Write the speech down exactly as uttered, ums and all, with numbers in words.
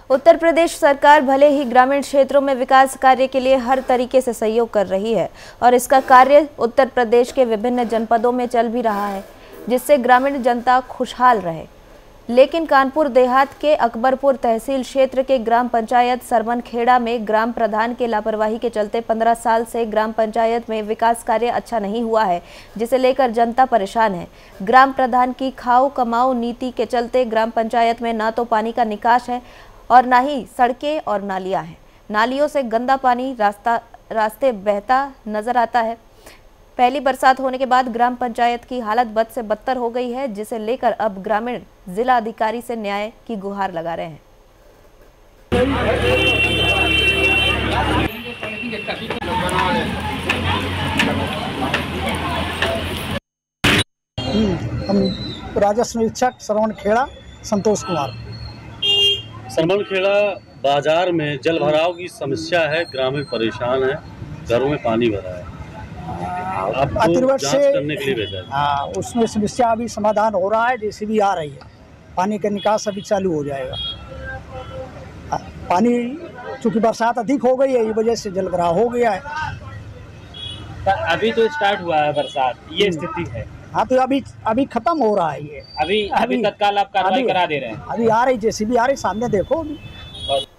उत्तर प्रदेश सरकार भले ही ग्रामीण क्षेत्रों में विकास कार्य के लिए हर तरीके से सहयोग कर रही है और इसका कार्य उत्तर प्रदेश के विभिन्न जनपदों में चल भी रहा है, जिससे ग्रामीण जनता खुशहाल रहे। लेकिन कानपुर देहात के अकबरपुर तहसील क्षेत्र के ग्राम पंचायत सरमनखेड़ा में ग्राम प्रधान के लापरवाही के चलते पंद्रह साल से ग्राम पंचायत में विकास कार्य अच्छा नहीं हुआ है, जिसे लेकर जनता परेशान है। ग्राम प्रधान की खाओ कमाओ नीति के चलते ग्राम पंचायत में ना तो पानी का निकास है और ना ही सड़कें और नालियां हैं। नालियों से गंदा पानी रास्ता रास्ते बहता नजर आता है। पहली बरसात होने के बाद ग्राम पंचायत की हालत बद से बदतर हो गई है, जिसे लेकर अब ग्रामीण जिला अधिकारी से न्याय की गुहार लगा रहे हैं। हम राजस्व निरीक्षक सरमनखेड़ा संतोष कुमार। सरमनखेड़ा बाजार में जल भराव की समस्या है, ग्रामीण परेशान है, घरों में पानी भरा है। आपको जांच करने के लिए भेजा है। हाँ, उसमें समस्या अभी समाधान हो रहा है, जैसे भी आ रही है। पानी का निकास अभी चालू हो जाएगा। पानी चूंकि बरसात अधिक हो गई है, ये वजह से जल भराव हो गया है। अभी तो स्टार्ट हुआ है बरसात, ये स्थिति है। हाँ, तो अभी अभी खत्म हो रहा है ये। अभी अभी तत्काल आप कार्रवाई करा दे रहे हैं। अभी आ रही, जैसे भी आ रही, सामने देखो अभी।